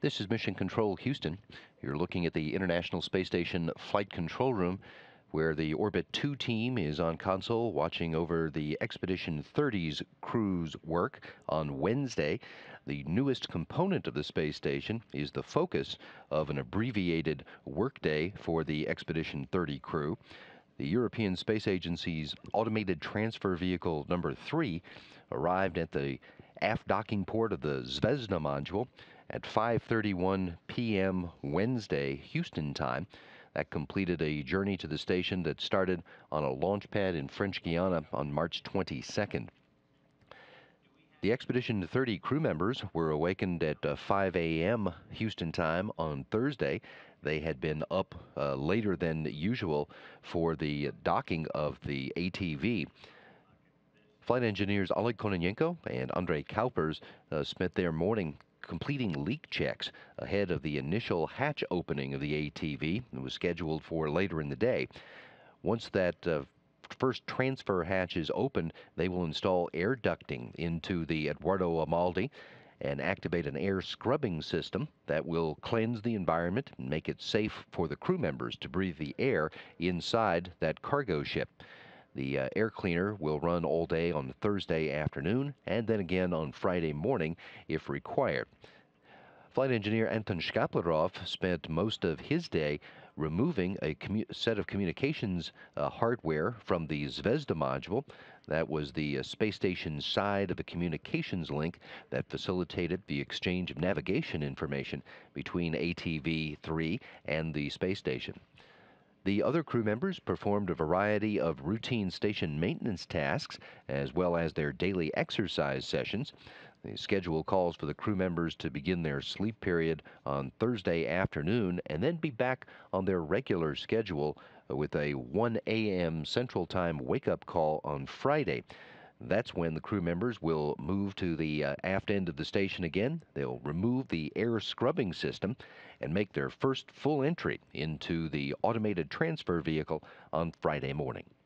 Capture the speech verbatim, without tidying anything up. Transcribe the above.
This is Mission Control Houston. You're looking at the International Space Station Flight Control Room, where the Orbit two team is on console watching over the Expedition thirty's crew's work on Wednesday. The newest component of the space station is the focus of an abbreviated workday for the Expedition thirty crew. The European Space Agency's Automated Transfer Vehicle number three arrived at the aft docking port of the Zvezda module at five thirty-one p m Wednesday, Houston time. That completed a journey to the station that started on a launch pad in French Guiana on March twenty-second. The Expedition thirty crew members were awakened at uh, five a m Houston time on Thursday. They had been up uh, later than usual for the docking of the A T V. Flight engineers Oleg Kononenko and Andrei Kaupers uh, spent their morning completing leak checks ahead of the initial hatch opening of the A T V. It was scheduled for later in the day. Once that uh, first transfer hatch is opened, they will install air ducting into the Eduardo Amaldi and activate an air scrubbing system that will cleanse the environment and make it safe for the crew members to breathe the air inside that cargo ship. The uh, air cleaner will run all day on Thursday afternoon and then again on Friday morning if required. Flight engineer Anton Shkaplerov spent most of his day removing a set of communications uh, hardware from the Zvezda module. That was the uh, space station side of a communications link that facilitated the exchange of navigation information between A T V three and the space station. The other crew members performed a variety of routine station maintenance tasks as well as their daily exercise sessions. The schedule calls for the crew members to begin their sleep period on Thursday afternoon and then be back on their regular schedule with a one a m Central Time wake-up call on Friday. That's when the crew members will move to the uh, aft end of the station again. They'll remove the air scrubbing system and make their first full entry into the automated transfer vehicle on Friday morning.